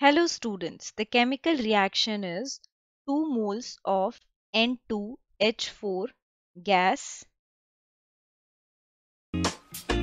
Hello students, the chemical reaction is 2 moles of N2H4 gas